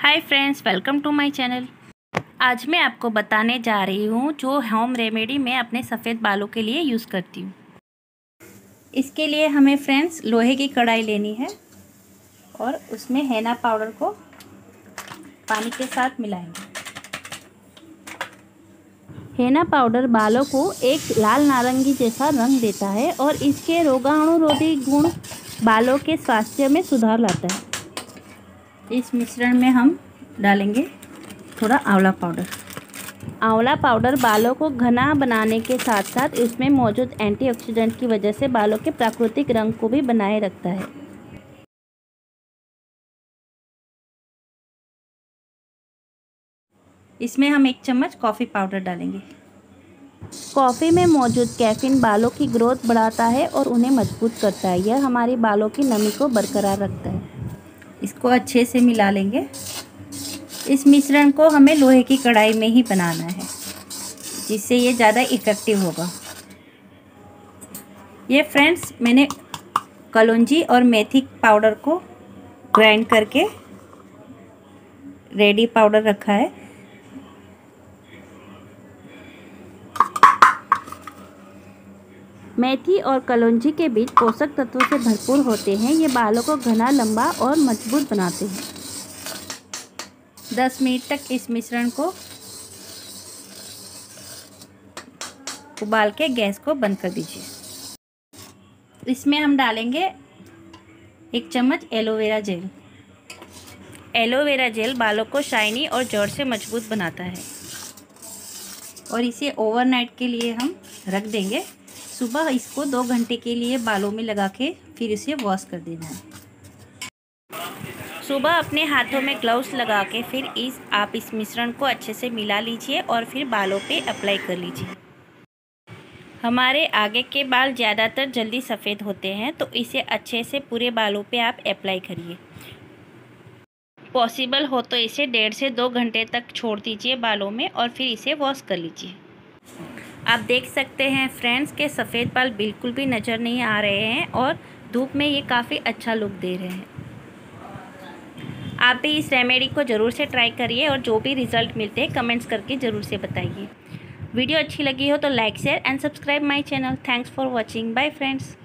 Hi friends, welcome to my channel. आज मैं आपको बताने जा रही हूँ जो होम रेमेडी मैं अपने सफ़ेद बालों के लिए यूज़ करती हूँ। इसके लिए हमें फ्रेंड्स लोहे की कढ़ाई लेनी है और उसमें हेना पाउडर को पानी के साथ मिलाएंगे। हेना पाउडर बालों को एक लाल नारंगी जैसा रंग देता है और इसके रोगाणुरोधी गुण बालों के स्वास्थ्य में सुधार लाता है। इस मिश्रण में हम डालेंगे थोड़ा आंवला पाउडर। आंवला पाउडर बालों को घना बनाने के साथ साथ इसमें मौजूद एंटीऑक्सीडेंट की वजह से बालों के प्राकृतिक रंग को भी बनाए रखता है। इसमें हम 1 चम्मच कॉफ़ी पाउडर डालेंगे। कॉफ़ी में मौजूद कैफीन बालों की ग्रोथ बढ़ाता है और उन्हें मजबूत करता है। यह हमारी बालों की नमी को बरकरार रखता है। इसको अच्छे से मिला लेंगे। इस मिश्रण को हमें लोहे की कढ़ाई में ही बनाना है, जिससे ये ज़्यादा इफ़ेक्टिव होगा। ये फ्रेंड्स मैंने कलौंजी और मेथी पाउडर को ग्राइंड करके रेडी पाउडर रखा है। मेथी और कलौंजी के बीज पोषक तत्वों से भरपूर होते हैं। ये बालों को घना, लंबा और मजबूत बनाते हैं। 10 मिनट तक इस मिश्रण को उबाल के गैस को बंद कर दीजिए। इसमें हम डालेंगे 1 चम्मच एलोवेरा जेल। एलोवेरा जेल बालों को शाइनी और जड़ से मजबूत बनाता है और इसे ओवरनाइट के लिए हम रख देंगे। सुबह इसको 2 घंटे के लिए बालों में लगा के फिर इसे वॉश कर देना है। सुबह अपने हाथों में ग्लव्स लगा के फिर आप इस मिश्रण को अच्छे से मिला लीजिए और फिर बालों पे अप्लाई कर लीजिए। हमारे आगे के बाल ज़्यादातर जल्दी सफ़ेद होते हैं, तो इसे अच्छे से पूरे बालों पे आप अप्लाई करिए। पॉसिबल हो तो इसे 1.5 से 2 घंटे तक छोड़ दीजिए बालों में और फिर इसे वॉश कर लीजिए। आप देख सकते हैं फ्रेंड्स के सफ़ेद बाल बिल्कुल भी नज़र नहीं आ रहे हैं और धूप में ये काफ़ी अच्छा लुक दे रहे हैं। आप भी इस रेमेडी को ज़रूर से ट्राई करिए और जो भी रिज़ल्ट मिलते हैं कमेंट्स करके ज़रूर से बताइए। वीडियो अच्छी लगी हो तो like, share and subscribe my channel. Thanks for watching. Bye friends.